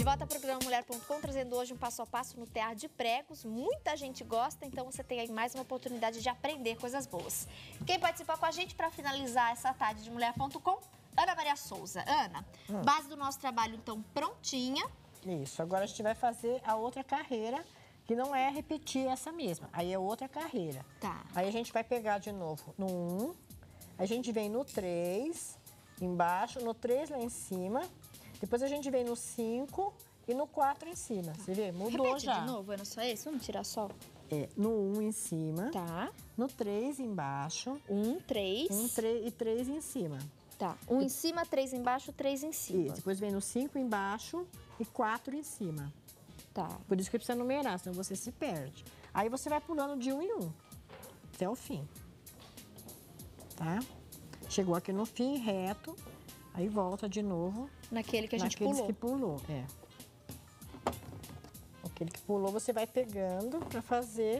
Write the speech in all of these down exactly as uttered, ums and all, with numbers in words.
volta ao programa mulher ponto com, trazendo hoje um passo a passo no tear de pregos. Muita gente gosta, então você tem aí mais uma oportunidade de aprender coisas boas. Quem participar com a gente para finalizar essa tarde de mulher ponto com? Ana Maria Souza. Ana, hum. base do nosso trabalho, então, prontinha. Isso, agora a gente vai fazer a outra carreira, que não é repetir essa mesma. Aí é outra carreira. Tá. Aí a gente vai pegar de novo no um, a gente vem no três, embaixo, no três lá em cima, depois a gente vem no cinco e no quatro em cima. Tá. Você vê? Mudou. Repete já. de novo, Ana, só esse? Vamos tirar só. É, no um em cima. Tá. No três embaixo. um, três. um, três e três em cima. Tá. um em cima, três embaixo, três em cima. Isso. Depois vem no cinco embaixo e quatro em cima. Tá. Por isso que precisa numerar, senão você se perde. Aí você vai pulando de um em um, até o fim. Tá? Chegou aqui no fim, reto, aí volta de novo. Naquele que a gente naqueles pulou. que pulou, é. Aquele que pulou, você vai pegando pra fazer...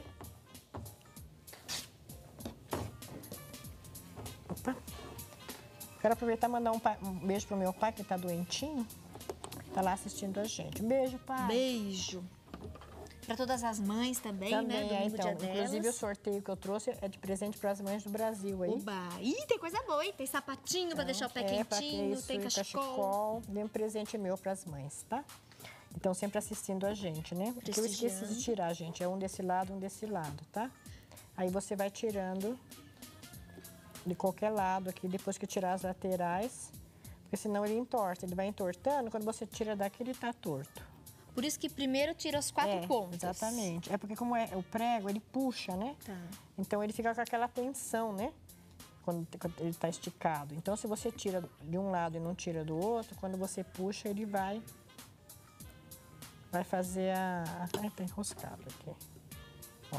Opa! Quero aproveitar e mandar um, pai, um beijo pro meu pai, que tá doentinho. Tá lá assistindo a gente. Um beijo, pai. Beijo. Para todas as mães também, também né? Domingo, é, então, dia inclusive delas. O sorteio que eu trouxe é de presente para as mães do Brasil aí. Oba! Ih, tem coisa boa, hein? Tem sapatinho então, para deixar o pé é, quentinho, isso, tem cachecol. cachecol. Dei um presente meu para as mães, tá? Então, sempre assistindo a gente, né? Porque eu esqueci de tirar, gente. É um desse lado, um desse lado, tá? Aí você vai tirando de qualquer lado aqui, depois que tirar as laterais. Porque senão ele entorta, ele vai entortando, quando você tira daqui ele tá torto. Por isso que primeiro tira os quatro é, pontos. Exatamente. É porque como é o prego, ele puxa, né? Tá. Então ele fica com aquela tensão, né? Quando, quando ele tá esticado. Então se você tira de um lado e não tira do outro, quando você puxa, ele vai... Vai fazer a... Ai, tá enroscado aqui. Ó.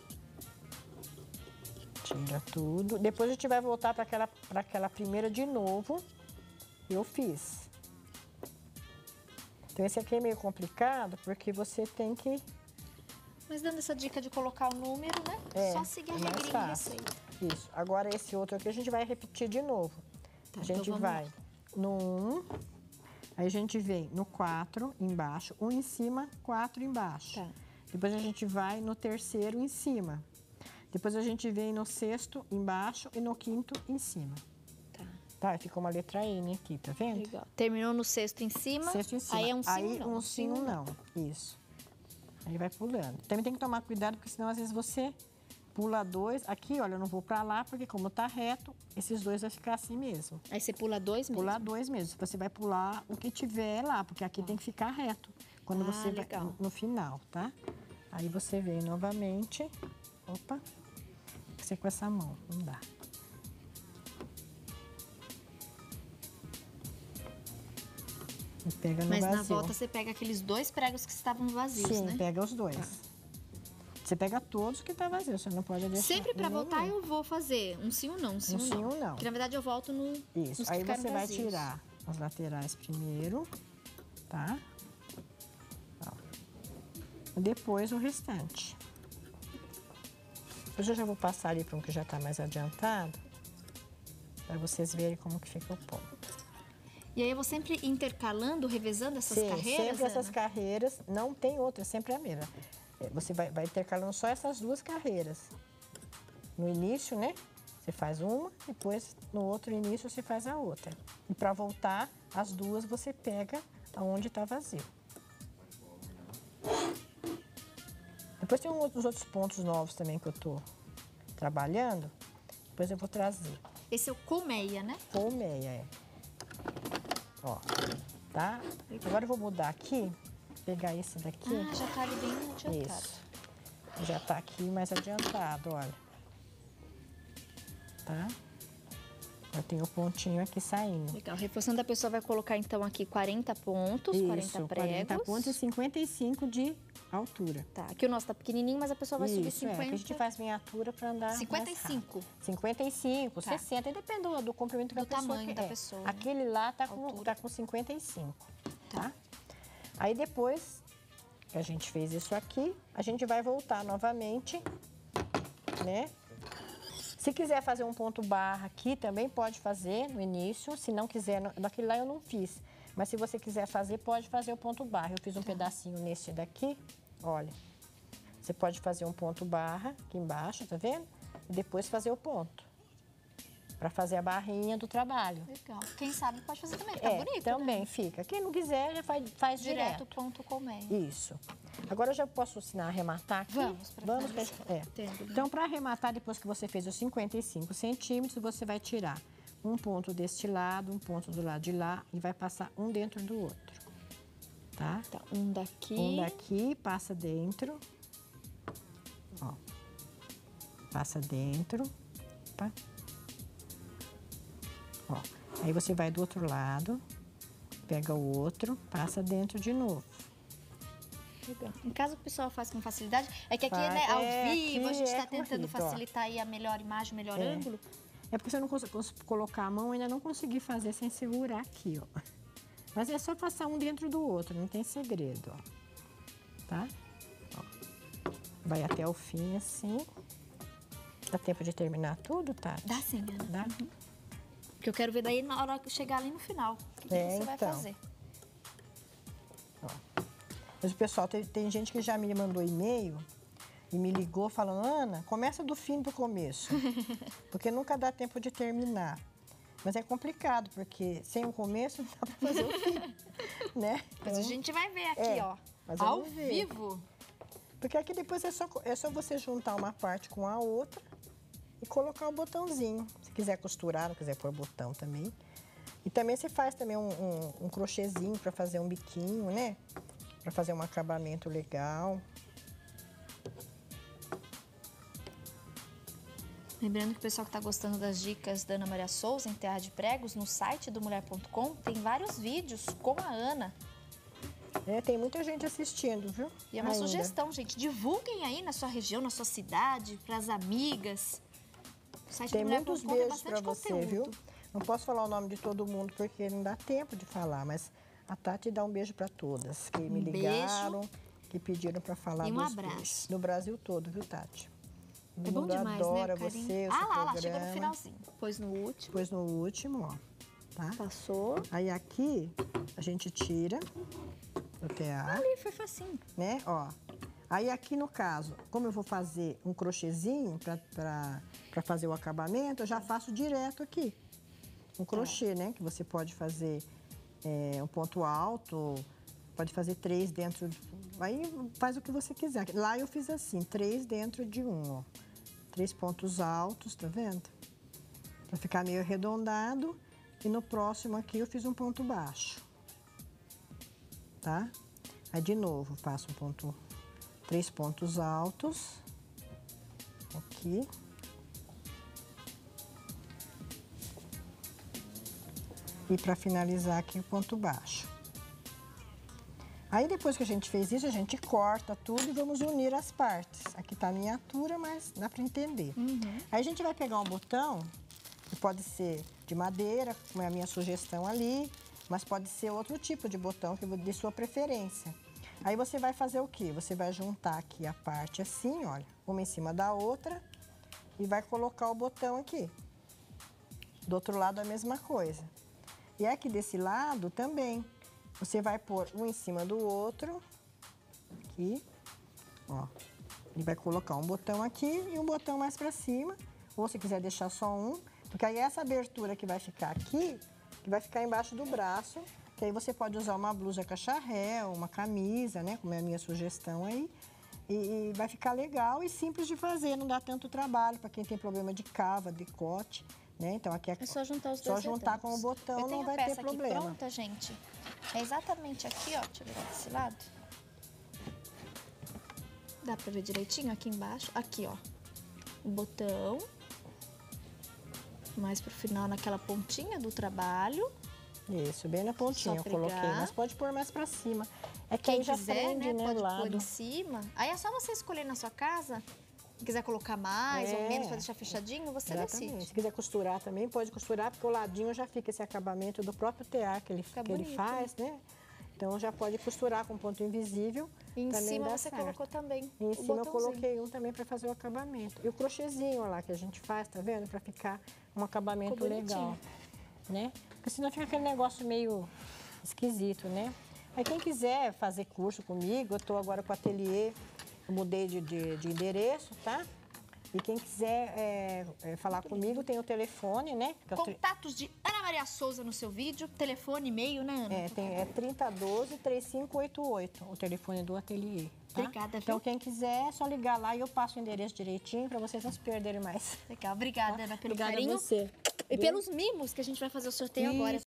Tira tudo. Depois a gente vai voltar para aquela, para aquela primeira de novo. Eu fiz. Então, esse aqui é meio complicado, porque você tem que... Mas dando essa dica de colocar o número, né? É, só seguir a é mais regrinha fácil. Isso. Agora, esse outro aqui, a gente vai repetir de novo. Tá, a gente então vai lá. No um, aí a gente vem no quatro embaixo, um em cima, quatro embaixo. Tá. Depois a gente vai no terceiro em cima. Depois a gente vem no sexto embaixo e no quinto em cima. Tá, ficou uma letra N aqui, tá vendo? Legal. Terminou no sexto em cima, sexto em cima. Aí é um sim aí, ou não? um sim ou não. Isso. Aí vai pulando. Também tem que tomar cuidado, porque senão às vezes você pula dois. Aqui, olha, eu não vou pra lá, porque como tá reto, esses dois vai ficar assim mesmo. Aí você pula dois mesmo? Pula dois mesmo. Você vai pular o que tiver lá, porque aqui ah. tem que ficar reto. Quando ah, você legal. vai no final, tá? Aí você vem novamente. Opa. Você com essa mão, não dá. E pega no Mas vazio. na volta você pega aqueles dois pregos que estavam vazios, Sim, né? Sim, pega os dois. Tá. Você pega todos que tá vazio, você não pode deixar... Sempre pra voltar eu vou fazer um sim ou não, um sim, um ou, sim não. ou não. Porque na verdade eu volto no... Isso, aí você vai vazios. tirar as laterais primeiro, tá? Ó. Depois o restante. Eu já vou passar ali para um que já tá mais adiantado, para vocês verem como que fica o ponto. E aí eu vou sempre intercalando, revezando essas Sim, carreiras, sempre essas Ana? carreiras, não tem outra, sempre é a mesma. Você vai, vai intercalando só essas duas carreiras. No início, né, você faz uma, depois no outro início você faz a outra. E para voltar, as duas você pega aonde tá vazio. Depois tem um, os outros pontos novos também que eu tô trabalhando, depois eu vou trazer. Esse é o colmeia, né? Colmeia, é. Ó, tá? Agora eu vou mudar aqui, pegar esse daqui. Ah, já tá ali bem adiantado. Isso. Já tá aqui mais adiantado, olha. Tá? Já tem o pontinho aqui saindo. Legal. Reforçando, a pessoa vai colocar então aqui quarenta pontos, Isso, quarenta pregos. quarenta pontos e cinquenta e cinco de altura. Tá, aqui o nosso tá pequenininho, mas a pessoa vai Isso, subir cinquenta. É, que a gente faz miniatura para andar cinquenta e cinco. cinquenta e cinco, tá. sessenta, depende do, do comprimento do da pessoa. tamanho que da é. pessoa. Aquele lá tá com, tá com cinquenta e cinco, tá. tá? Aí depois que a gente fez isso aqui, a gente vai voltar novamente, né? Se quiser fazer um ponto barra aqui, também pode fazer no início. Se não quiser, naquele lá eu não fiz. Mas se você quiser fazer, pode fazer o ponto barra. Eu fiz um pedacinho nesse daqui, olha. Você pode fazer um ponto barra aqui embaixo, tá vendo? E depois fazer o ponto. Pra fazer a barrinha do trabalho. Legal. Quem sabe pode fazer também, fica é, bonito, também né? fica. Quem não quiser, já faz, faz direto. Direto ponto colmeia. Isso. Agora eu já posso ensinar a arrematar aqui? Vamos, pra Vamos fazer. pra, é. Entendo. Então, para arrematar, depois que você fez os cinquenta e cinco centímetros, você vai tirar um ponto deste lado, um ponto do lado de lá e vai passar um dentro do outro. Tá? Tá, um daqui. Um daqui, passa dentro. Ó. Passa dentro. Opa. Ó. Aí você vai do outro lado, pega o outro, passa dentro de novo. Legal. Em caso o pessoal faça com facilidade, é que aqui, Faz, né, ao é, vivo, a gente é está tentando corrido, ó. facilitar aí a melhor imagem, o melhor É. ângulo. É porque você não consegue colocar a mão, ainda não consegui fazer sem segurar aqui, ó. Mas é só passar um dentro do outro, não tem segredo, ó. Tá? Ó. Vai até o fim assim. Dá tempo de terminar tudo, tá? Dá sim, Ana. Dá? Uhum. Porque eu quero ver daí na hora que chegar ali no final. O que, É, que você vai então. fazer? Ó. Mas o pessoal, tem, tem gente que já me mandou e-mail e me ligou falando, Ana, começa do fim do começo. Porque nunca dá tempo de terminar. Mas é complicado, porque sem o começo não dá pra fazer o fim, né? Mas a Então, gente vai ver aqui, é, ó. mas Ao vamos ver. vivo. Porque aqui depois é só, é só você juntar uma parte com a outra e colocar o botãozinho. Se quiser costurar, não quiser pôr botão também. E também você faz também um, um, um crochêzinho para fazer um biquinho, né? Para fazer um acabamento legal. Lembrando que o pessoal que está gostando das dicas da Ana Maria Souza em Terra de Pregos, no site do mulher ponto com, tem vários vídeos com a Ana. É, tem muita gente assistindo, viu? E é uma Ainda. sugestão, gente. Divulguem aí na sua região, na sua cidade, para as amigas. O site Tem do mulher muitos ponto com tem beijos para bastante você, viu? conteúdo. Não posso falar o nome de todo mundo porque não dá tempo de falar, mas a Tati dá um beijo para todas que me Um ligaram, que pediram para falar E um dos abraço. beijos. No Brasil todo, viu, Tati? É Todo bom mundo demais, adora né, o carinho? você, o Ah, seu lá, lá, programa. chegou no finalzinho. Pôs no último. Depois no último, ó, tá? Passou. Aí aqui a gente tira o tear, Ali, foi facinho. né? Ó. Aí aqui no caso, como eu vou fazer um crochêzinho para fazer o acabamento, eu já faço direto aqui. Um crochê, né? Que você pode fazer é, um ponto alto, pode fazer três dentro... Aí faz o que você quiser. Lá eu fiz assim, três dentro de um, ó. Três pontos altos, tá vendo? Pra ficar meio arredondado. E no próximo aqui eu fiz um ponto baixo. Tá? Aí de novo, faço um ponto... Três pontos altos. Aqui. E para finalizar aqui o ponto baixo. Aí depois que a gente fez isso, a gente corta tudo e vamos unir as partes. Aqui tá a miniatura, mas dá para entender. Uhum. Aí a gente vai pegar um botão, que pode ser de madeira, como é a minha sugestão ali, mas pode ser outro tipo de botão, que de sua preferência. Aí você vai fazer o quê? Você vai juntar aqui a parte assim, olha, uma em cima da outra, e vai colocar o botão aqui. Do outro lado a mesma coisa. E aqui desse lado também. Você vai pôr um em cima do outro, aqui, ó. E vai colocar um botão aqui e um botão mais pra cima. Ou se quiser deixar só um, porque aí essa abertura que vai ficar aqui, que vai ficar embaixo do braço, que aí você pode usar uma blusa cacharel, uma camisa, né, como é a minha sugestão aí. E, e vai ficar legal e simples de fazer, não dá tanto trabalho para quem tem problema de cava, decote. Né? Então aqui é, É só juntar os só dois juntar retângulos. com o botão, Eu tenho não vai a peça ter aqui problema. pronta, gente. É exatamente aqui, ó. Deixa eu virar desse lado. Dá pra ver direitinho aqui embaixo. Aqui, ó. O botão. Mais pro final, naquela pontinha do trabalho. Isso, bem na pontinha eu coloquei, mas pode pôr mais pra cima. É que Quem aí já quiser, prende, né, né, pode do pôr lado. em cima. Aí é só você escolher na sua casa. Se quiser colocar mais É, ou menos pra deixar fechadinho, você Exatamente. decide. Se quiser costurar também, pode costurar, porque o ladinho já fica esse acabamento do próprio tear que ele, Fica que ele bonito, faz, né? Então já pode costurar com ponto invisível. E em também cima dá você certo. colocou também E em o cima eu botãozinho. coloquei um também para fazer o acabamento. E o crochêzinho lá que a gente faz, tá vendo? Para ficar um acabamento Ficou bonitinho. legal, né? Porque senão fica aquele negócio meio esquisito, né? Aí quem quiser fazer curso comigo, eu tô agora com o ateliê, eu mudei de, de, de endereço, tá? E quem quiser é, é, falar comigo, tem o telefone, né? Que é o Contatos de Ana Maria Souza no seu vídeo, telefone, e-mail, né, Ana? É, tem, é trinta doze, trinta e cinco oitenta e oito, o telefone do ateliê. Tá? Obrigada, viu? Então, quem quiser, é só ligar lá e eu passo o endereço direitinho para vocês não se perderem mais. Legal, obrigada, Tá? Ana, pelo Obrigada carinho. a você. E pelos mimos que a gente vai fazer o sorteio Isso. agora.